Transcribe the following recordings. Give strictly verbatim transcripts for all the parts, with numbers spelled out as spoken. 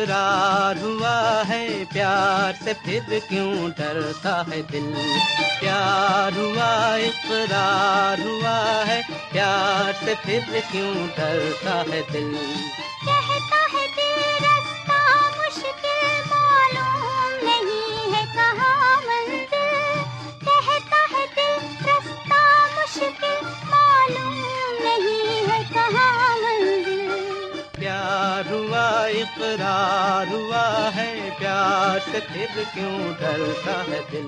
इकरार हुआ है, प्यार से फिर क्यों डरता है दिल। प्यार हुआ इकरार हुआ है, प्यार से फिर क्यों डरता है दिल। कहता है दिल रास्ता मुश्किल मालूम नहीं है कहाँ मंजिल। कहता है दिल रास्ता मुश्किल मालूम नहीं है कहाँ मंजिल। प्यार हुआ इकरार हुआ है, प्यार से फिर क्यों डरता है दिल।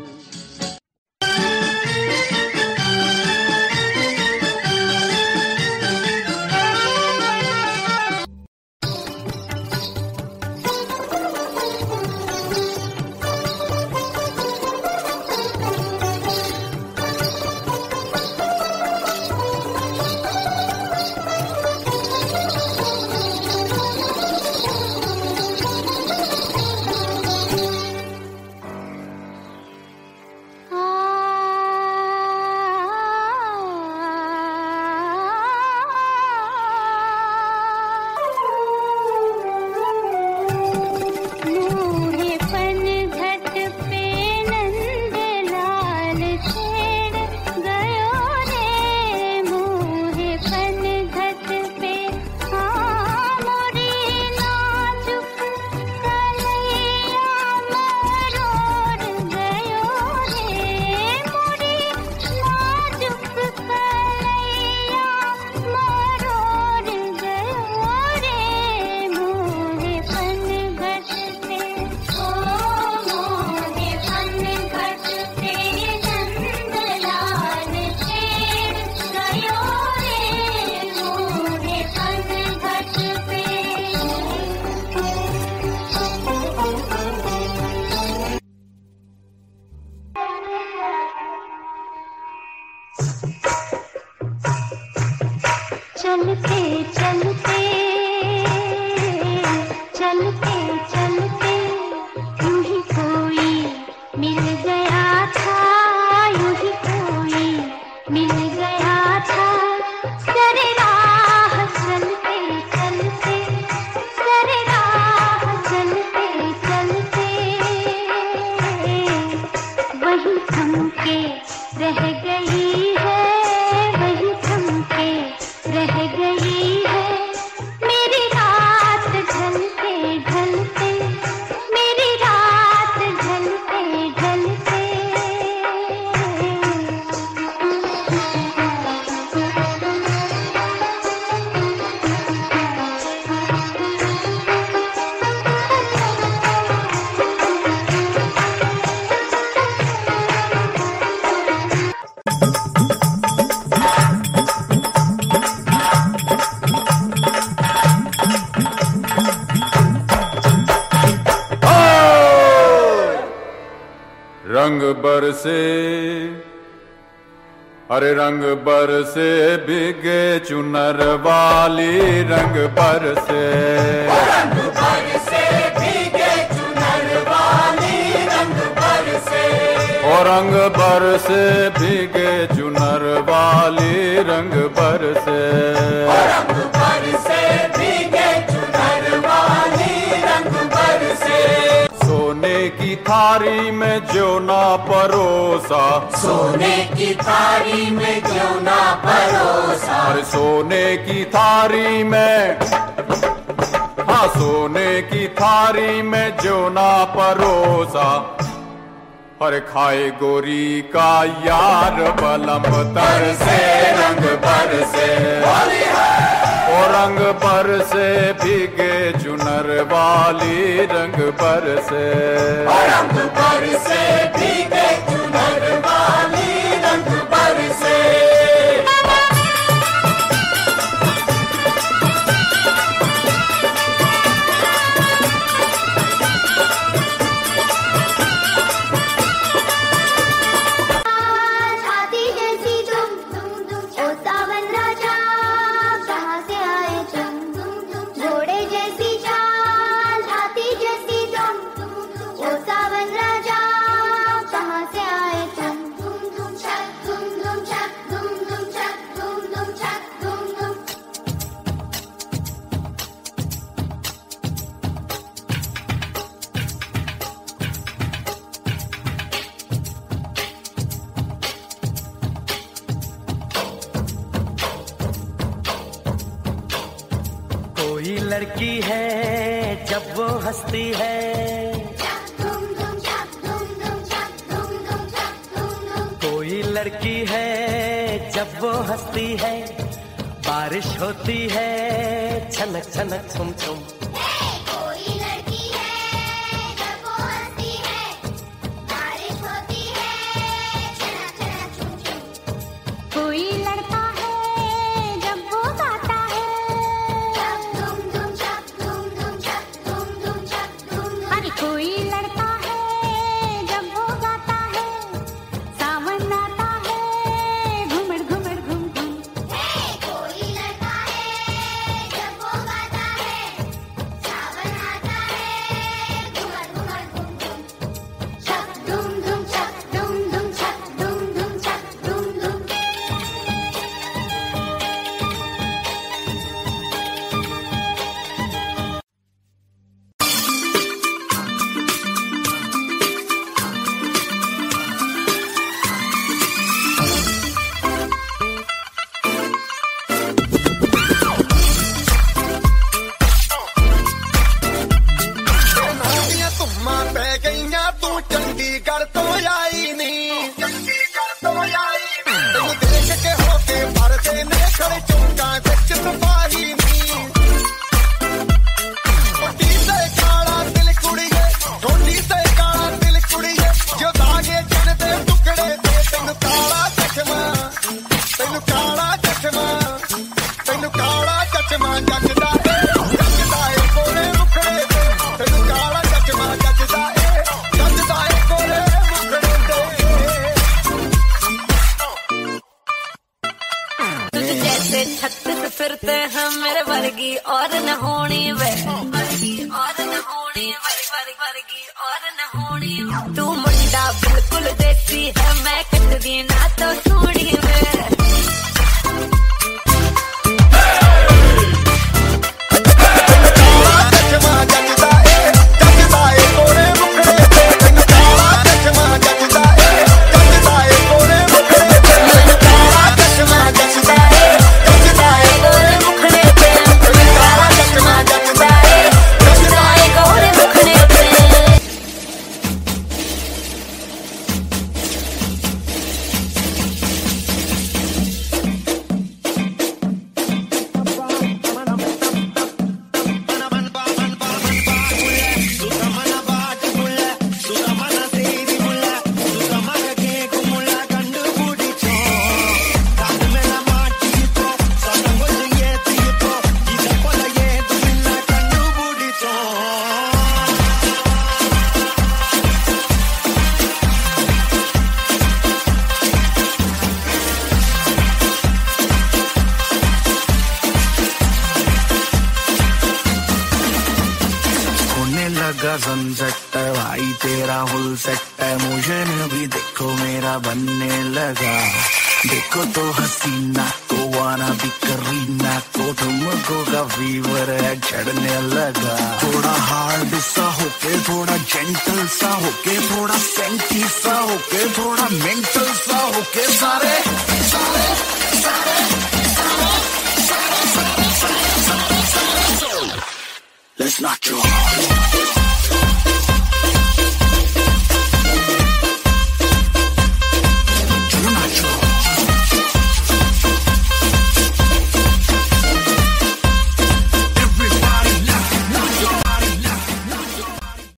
चलते चलते चलते चलते यूं ही कोई मिल गया था, यूं ही कोई मिल गया था। सरे राह चलते चलते सरे राह चलते चलते वही थम के रह गई है, वही थम के रह गई है। मेरी रात ढलते ढलते मेरी रात ढलते ढलते रंग बरसे, अरे रंग बरसे भीगे चुनर वाली, रंग बरसे रंग बरसे भीगे चुनर वाली, रंग बरसे ओ रंग बरसे भीगे चुनर वाली, रंग बरसे रंग बरसे भीगे चुनर वाली, रंग बरसे। सोने की थारी में जो ना परोसा, सोने की थारी में जो ना परोसा, अरे सोने की थारी में, हाँ सोने की थारी में जो ना परोसा, अरे खाए गोरी का यार बलम तरसे, रंग बरसे ओ रंग बरसे भीगे चुनर वाली, रंग बरसे रंग बरसे भीगे चुनर वाली, रंग बरसे। कहाँ कोई लड़की है जब वो हंसती है, कोई लड़की है जब वो हंसती है, बारिश होती है छनक छनक छुम छुम। कोई लड़की है जब वो हंसती है, बारिश होती है छनक छनक छुम छुम। कोई लड़का है जब वो गाता है, धूम धूम छक धूम धूम छक धूम धूम छक धूम धूम। अरे कोई लड़का है जब वो गाता है, सावन आता है घुमड़ घुमड़ घुम घुम। कोई लड़का है जब वो गाता है, सावन आता है घुमड़ घुमड़ घुम घुम। छक धूम धूम छक धूम धूम छक धूम धूम छक धूम धूम। ਧੁੰਮਾਂ ਪੈ ਗਈਆਂ ਤੂੰ ਚੰਡੀਗੜ੍ਹ ਤੋਂ ਆਈ ਨਹੀਂ, ਚੰਡੀਗੜ੍ਹ ਤੋਂ ਆਈ ਨਹੀਂ। ਤੈਨੂੰ ਦੇਖ ਕੇ ਹੋ ਕੇ ਭਰਦੇ ਨੇ ਖੜੇ ਚੌਂਕਾਂ ਵਿੱਚ ਸਿਪਾਹੀ ਨਹੀਂ। ਠੋਡੀ ਤੇ ਕਾਲਾ ਦਿਲ ਕੁੜੀਏ, ਠੋਡੀ ਤੇ ਕਾਲਾ ਦਿਲ ਕੁੜੀਏ, ਜੋ ਦਾਗੇ ਚੰਨ ਦੇ ਟੁਕੜੇ ਤੇ ਤੈਨੂੰ ਕਾਲਾ ਚਸ਼ਮਾ, ਤੈਨੂੰ ਕਾਲਾ ਚਸ਼ਮਾ, ਤੈਨੂੰ ਕਾਲਾ ਚਸ਼ਮਾ ਜੱਜਦਾ ਏ, ਜੱਜਦਾ ਏ ਕੋਲੇ ਮੁਖੜੇ ਤੇ ਤੈਨੂੰ ਕਾਲਾ ਚਸ਼ਮਾ ਜੱਜਦਾ ਏ, ਜੱਜਦਾ ਏ ਕੋਲੇ ਮੁਖੜੇ ਤੇ। तुझ जैसे छत्तीस फिरते हैं मेरे वर्गी और न होनी वे, वर्गी और न होनी वे, वर्गी वर्गी और न होनी। तू मुंडा बिल्कुल देसी है, मैं कटदी ना तो सूढ़ी वे। ਕਾਲਾ ਚਸ਼ਮਾ ਜੱਜਦਾ ਏ, ਜੱਜਦਾ ਏ ਕੋਲੇ ਮੁਖੜੇ ਤੇ ਤੈਨੂੰ ਕਾਲਾ ਚਸ਼ਮਾ ਜੱਜਦਾ ਏ, ਜੱਜਦਾ ਏ ਕੋਲੇ ਮੁਖੜੇ ਤੇ ਤੈਨੂੰ ਕਾਲਾ ਚਸ਼ਮਾ ਜੱਜਦਾ ਏ, ਜੱਜਦਾ ਏ ਕੋਲੇ ਮੁਖੜੇ ਤੇ ਤੈਨੂੰ ਕਾਲਾ ਚਸ਼ਮਾ ਜੱਜਦਾ ਏ, ਜੱਜਦਾ ਏ ਕੋਲੇ ਮੁਖੜੇ ਤੇ। होने लगा सनसेट भाई तेरा फुल सेट है, मोशन भी देखो मेरा बनने लगा। देखो तो हसीना को वाना भी करीना को, तुमको का फीवर है चढ़ने लगा। थोड़ा हार्ड सा होके, थोड़ा जेंटल सा होके, थोड़ा सेंटी सा होके, थोड़ा मेंटल सा होके, सारे सारे सारे Let's knock you off.